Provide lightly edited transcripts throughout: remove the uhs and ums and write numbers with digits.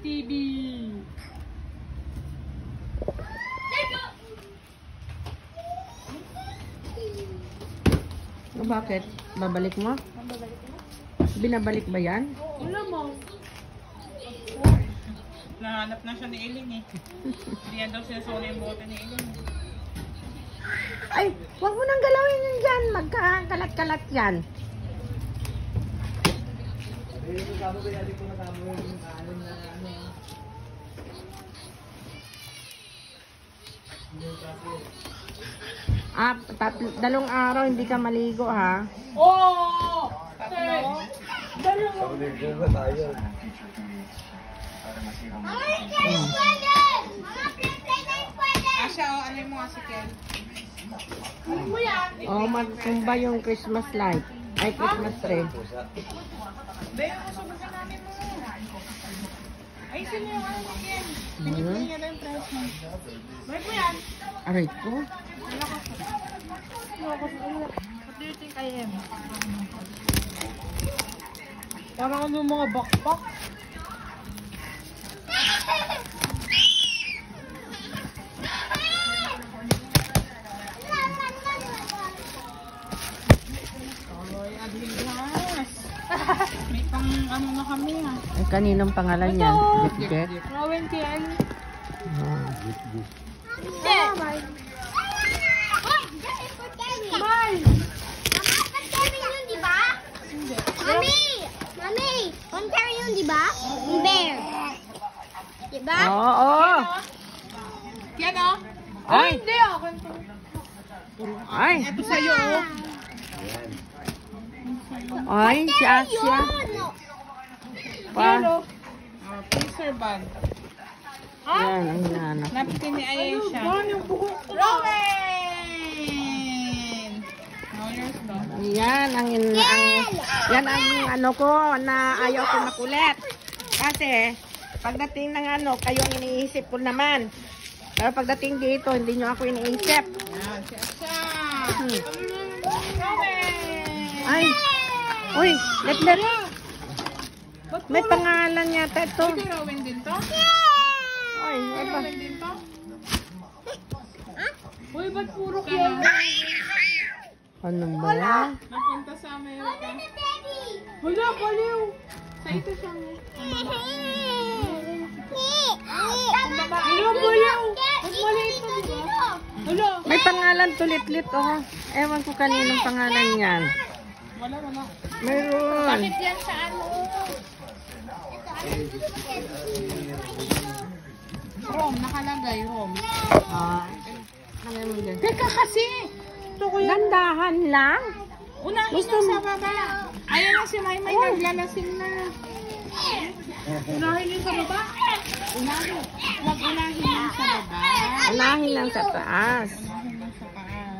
TV. Bakit? Babalik mo? Binabalik ba yan? Wala mo. Nahanap na siya ni Eileen eh. Hindi yan daw sinasuli yung bote ni Eileen. Ay, huwag mo nang galawin yun dyan. Magkakalat-kalat yan. Dalawang araw hindi ka maligo ha. Oh! Tatlo? Asya, ano mo nga si Ken? Oh, magtumba yung Christmas light. Ay, Christmas tree. Be, subukan namin mo. Ay, sino yung ano ni Ken? Pinipili niya daw yung price mo. Bay ko yan. Aray ko. What do you think I am? Parang ano mga backpack? May pang ano na kami ha. Ay, kaninong pangalan yan? Jet? Rowan Ken. Oh. Bye. Bye. Pantera yun, di ba? Mami! Mami! Pantera yun, di ba? Bear. Di ba? Oo, oo. Yan o. Ay! Hindi ako. Ay! Ito sa'yo o. Ay, si Asya. Yan o. Freezer bag. Yan, ang hinahanap. Napkin ni Ayesha. Rowan! Now yours daw. Yan yan ang ano ko na ayaw ko makulit. Kasi pagdating ng ano, kayo ang iniisip ko naman. Pero pagdating dito, hindi nyo ako iniisip. Yan, si Asya. Hmm. Rowan! Ay! Uy, let. May pangalan yata ito. Ito Rowan din to? Ay, Ito iba. Rowan din to? Uy, ba't puro kaya? Ano ba yan? Napunta sa Amerika. Wala, baliw. Sa ito siya. Wala, baliw. Ang maliit na, di ba? Wala. May pangalan tulit-lit, oh. Ewan ko kaninong pangalan yan. Wala. Mayroon. Bakit yan sa ano? Rome, nakalagay, Rome. Ah. Ano mo dyan? Teka kasi. Ito ko yan. Gandahan lang. Unahin Gusto yung mo? sa baba. Ayan na si Maymay, naglalasing na. Unahin yung sa baba. Unahin. Huwag unahin yung sa baba. Unahin lang sa taas. Unahin lang sa taas.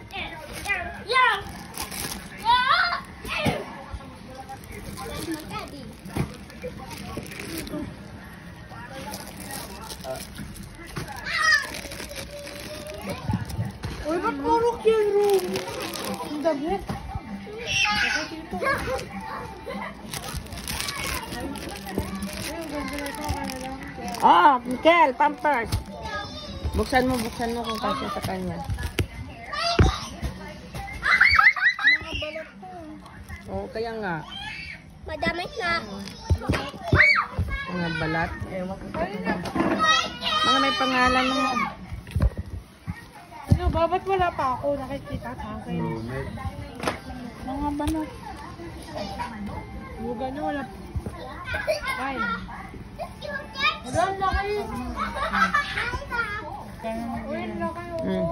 Uy, ba't purok yung room? Ang damit. Oh, Mikel, Pampers. Buksan mo kung kasi sa kanya. Oo, kaya nga. Madami na. Mga balat. Mga may pangalan mo. Ano ba? Ba't wala pa ako nakikita sa akin? Mga banat. Buga nyo, wala. Fine. Wala, ang laki. Uy, ang laki.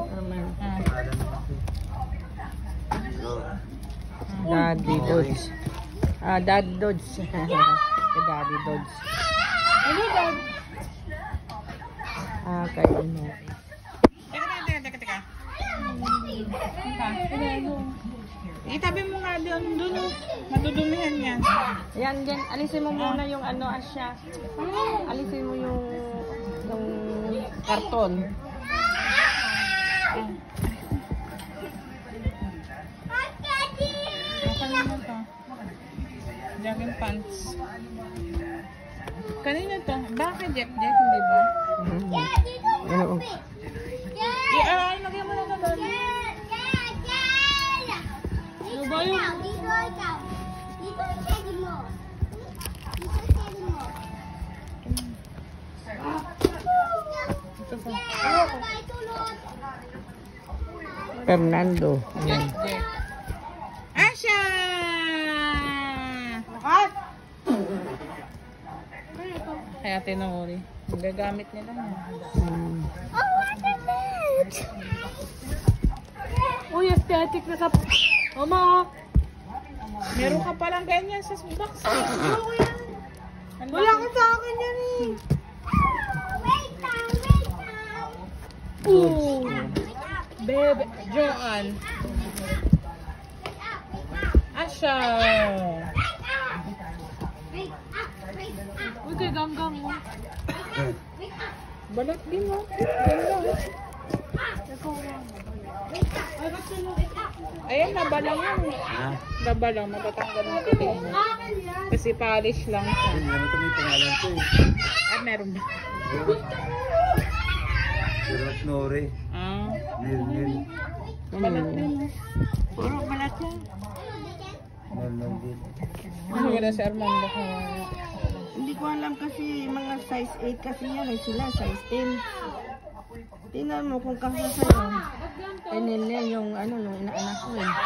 Daddy Dodge. Daddy Dodge. Daddy Dodge. Ano ba? Kay ano. Teka. Itabi mo nga doon, oh. Madudumihan yan. Ayan din, alisin mo muna yung ano, Asya. Alisin mo yung karton. Nasaan naman to? Jogging pants. Kanina to. Bakit Jack? Hindi ba? Yeah, dito. Oo. Yeah. Ay, lagyan mo na doon. Dito ikaw. Dito ang teddy mo. Dito ang teddy mo. Ito pa. Yeah, bye, tulot. Fernando. Jack, Jack. Asha! What? Kaya tinuri. Gagamit nila yan. Hmm. Oh, what is it? Uy, aesthetic na sa... Oma! Meron ka palang ganyan sa box. Ayoko yan. Wala ka sa akin yan eh. Wait lang, wait lang. Ooh. Bebe. Joan. Asha. Uy, kay ganggang mo. Balat din mo. Ganda. Ayan, nabalang yan. Nabalang, matatanggal ng puti mo. Kasi polish lang siya. Ito may pangalan ko eh. At meron ba? Sirot Nore. Ah, Nil. balat din. Puro balat yan. Nil din. Ano ganda si Armando ko? Hindi ko alam kasi mga size 8 kasi yan eh sila, size 10. Tingnan mo kung kasi sa'yo. Nil yung ano, yung inaanak ko eh.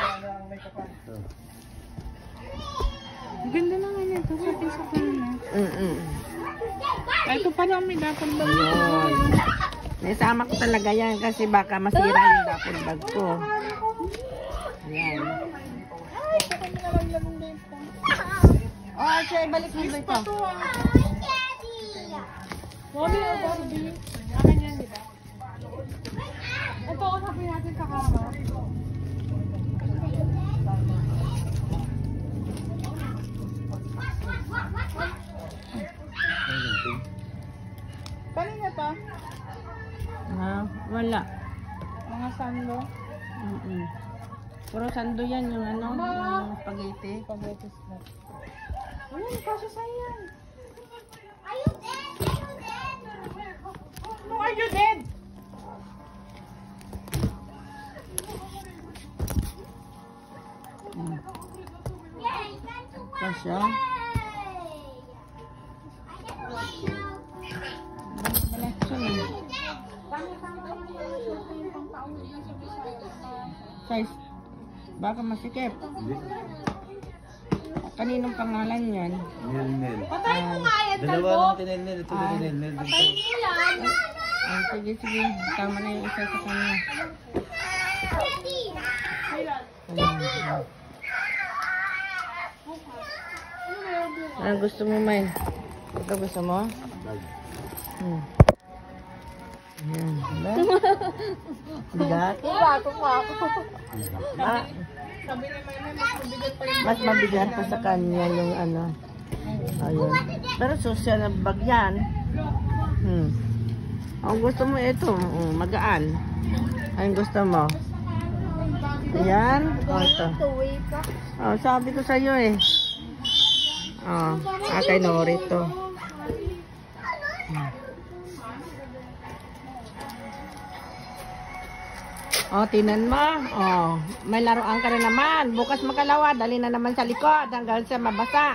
Ang ganda naman yan. Ito sa piso ko na. Ito pala may dapat ba? Yun. Naisama ko talaga yan kasi baka masira yung dapol bag ko. Ayan. Oh, siya, balik mo ito. Mami, ang Barbie. Akin yan, di ba? Ito, hanapin natin kakama. Kanina pa? Ha? Wala. Mga sando. Puro sando yan yung ano, yung spaghetti. Pagbetis na. Ayun, kasi sa'yo. Are you dead? Are you dead? No, are you dead? Yeah, you got to win. Kasya? Size. Baka masikip. Hindi. Kaninong pangalan yan? Nil. Patayin mo nga yan, Dalawa kalbo. lang tinil. Ito na Nil. Patayin mo yan. Ay, sige, sige. Tama na yung isa sa kanya. Daddy. Ano gusto mo, May? Ito gusto mo? Ayan. Diba? Bigat? Bato pa ako. Ah, Sabi ni Mama, mas mabigat pa yung mas mabigat pa sa kanya yung ano. Ayun. Pero social na bag yan. Ang gusto mo ito, magaan. Ang gusto mo? Ayan. O, ito. Oh, sabi ko sa iyo eh. Oh, kay Nori to. Oh, tinan mo. Oh, may laruan ka na naman. Bukas makalawa, dali na naman sa likod hanggang sa mabasa.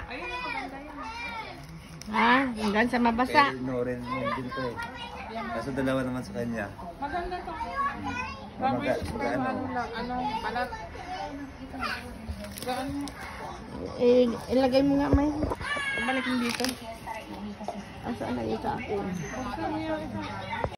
Ha? Hanggang sa mabasa. Kay Nore din to eh. Kaso dalawa naman sa kanya. maganda to. Magano. Anong palat? Gaan mo. Eh, ilagay mo nga, May. Balik mo dito. Asaan na yung sa akin? Buksan mo yung isa.